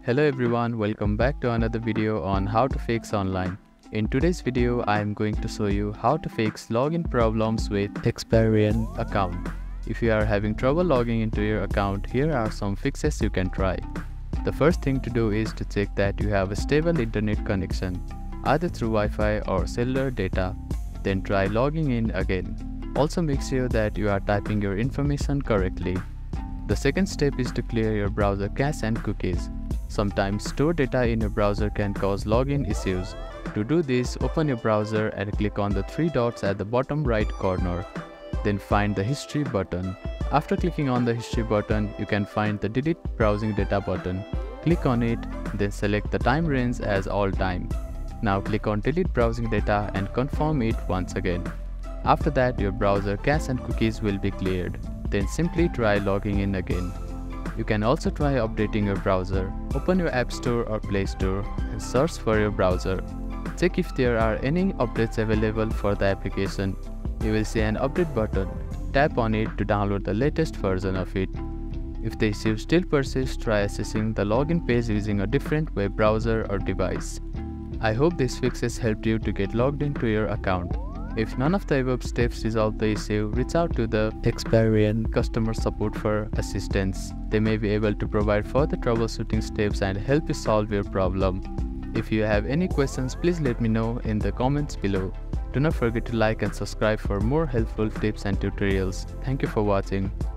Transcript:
Hello everyone, welcome back to another video on how to fix online. In today's video, I am going to show you how to fix login problems with Experian account. If you are having trouble logging into your account, here are some fixes you can try. The first thing to do is to check that you have a stable internet connection, either through Wi-Fi or cellular data. Then try logging in again. Also make sure that you are typing your information correctly. The second step is to clear your browser cache and cookies. Sometimes stored data in your browser can cause login issues. To do this, open your browser and click on the three dots at the bottom right corner. Then find the History button. After clicking on the History button, you can find the Delete Browsing Data button. Click on it, then select the time range as all time. Now click on Delete Browsing Data and confirm it once again. After that, your browser cache and cookies will be cleared. Then simply try logging in again. You can also try updating your browser. Open your App Store or Play Store and search for your browser. Check if there are any updates available for the application. You will see an update button. Tap on it to download the latest version of it. If the issue still persists, try accessing the login page using a different web browser or device. I hope these fixes helped you to get logged into your account. If none of the above steps resolve the issue, reach out to the Experian customer support for assistance. They may be able to provide further troubleshooting steps and help you solve your problem. If you have any questions, please let me know in the comments below. Do not forget to like and subscribe for more helpful tips and tutorials. Thank you for watching.